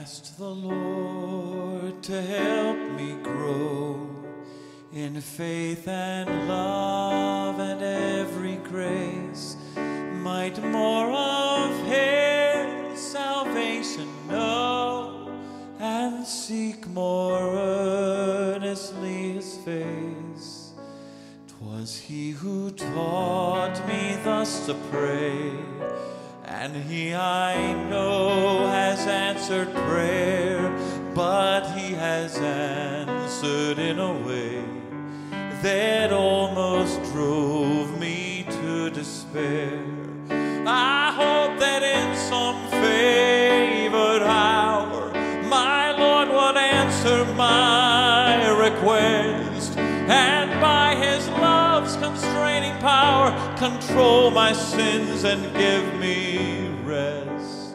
asked the Lord to help me grow in faith and love and every grace, might more of His salvation know, and seek more earnestly His face. 'Twas He who taught me thus to pray, and He, I know, has answered prayer, but He has answered in a way that almost drove me to despair. I hope that in some favored hour my Lord would answer my request, and by His love's constraining power control my sins and give me rest.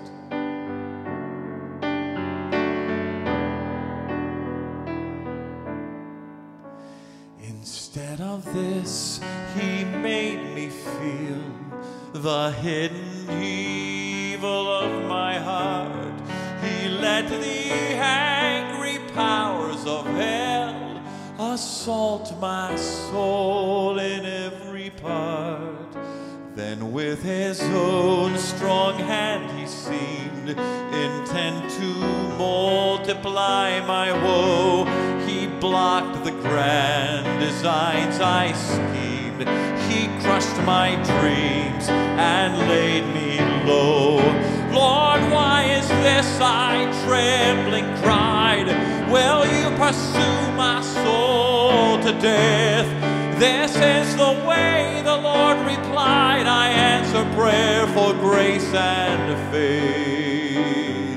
Instead of this, He made me feel the hidden evil of my heart. He let the angry powers of hell assault my soul in every part. Then with His own strong hand He seemed intent to multiply my woe. He blocked the grand designs I schemed. He crushed my dreams and laid me low. Lord, why is this? I trembling cried. Will you pursue my soul to death? This is the way, the Lord replied. I answer prayer for grace and faith.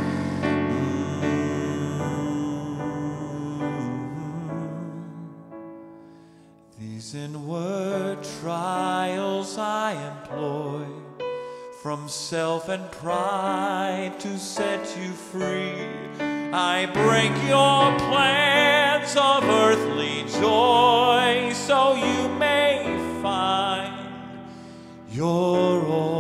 These inward trials I employ, from self and pride to set you free. I break your plans of earthly joy, so you may find your own.